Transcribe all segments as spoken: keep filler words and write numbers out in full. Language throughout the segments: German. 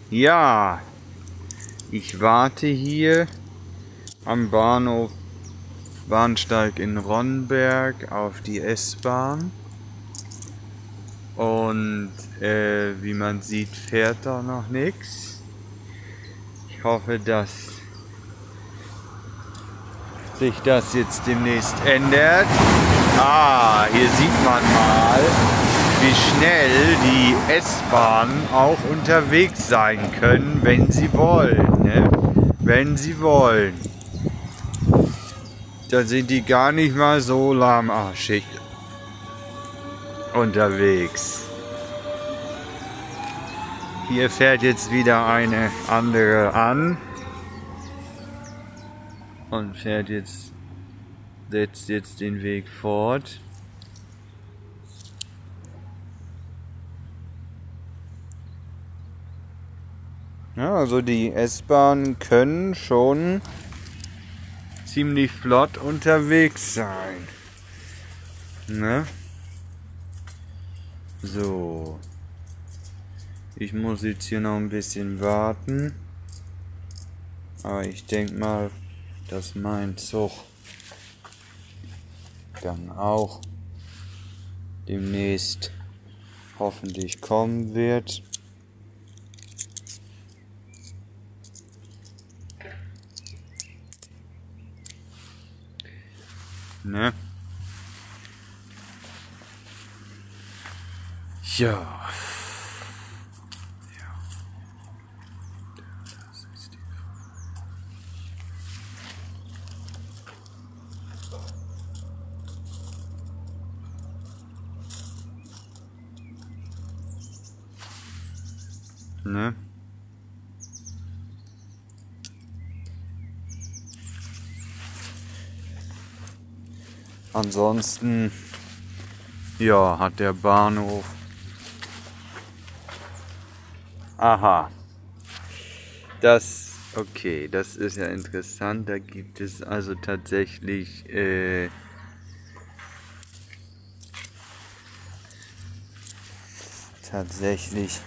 Ja, ich warte hier am Bahnhof Bahnsteig in Ronnenberg auf die S-Bahn. Und äh, wie man sieht, fährt da noch nichts. Ich hoffe, dass sich das jetzt demnächst ändert. Ah, hier sieht man mal, wie schnell die S-Bahnen auch unterwegs sein können, wenn sie wollen. Ne? Wenn sie wollen. Da sind die gar nicht mal so lahmarschig unterwegs. Hier fährt jetzt wieder eine andere an und fährt jetzt, setzt jetzt den Weg fort. Ja, also die S-Bahnen können schon ziemlich flott unterwegs sein. Ne? So. Ich muss jetzt hier noch ein bisschen warten. Aber ich denke mal, dass mein Zug dann auch demnächst hoffentlich kommen wird. Ne? Ja. Ne? Ansonsten, ja, hat der Bahnhof. Aha. Das, okay, das ist ja interessant. Da gibt es also tatsächlich äh, tatsächlich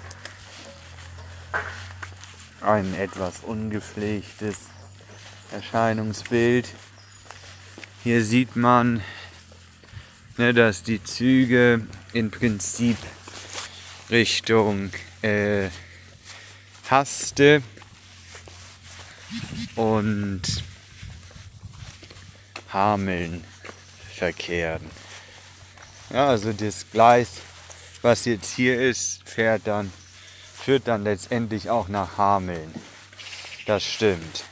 ein etwas ungepflegtes Erscheinungsbild. Hier sieht man, ne, dass die Züge im Prinzip Richtung äh, Haste und Hameln verkehren. Ja, also das Gleis, was jetzt hier ist, fährt dann, führt dann letztendlich auch nach Hameln. Das stimmt.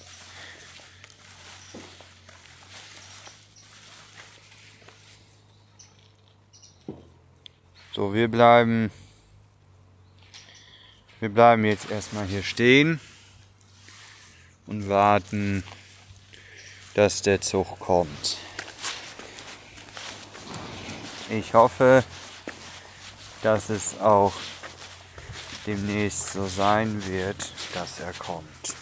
So, wir bleiben, wir bleiben jetzt erstmal hier stehen und warten, dass der Zug kommt. Ich hoffe, dass es auch demnächst so sein wird, dass er kommt.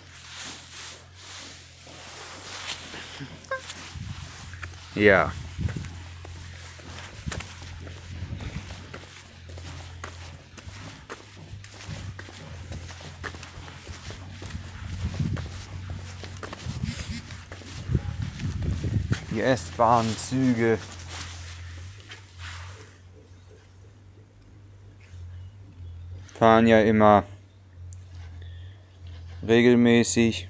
Ja. Die S-Bahn-Züge fahren ja immer regelmäßig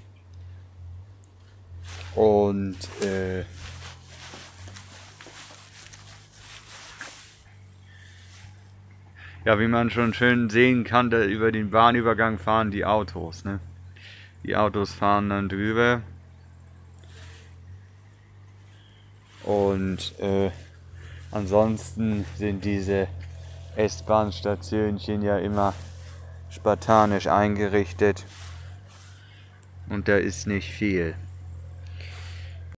und äh, ja, wie man schon schön sehen kann, da über den Bahnübergang fahren die Autos, ne? Die Autos fahren dann drüber. Und äh, ansonsten sind diese S-Bahn-Stationchen ja immer spartanisch eingerichtet und da ist nicht viel.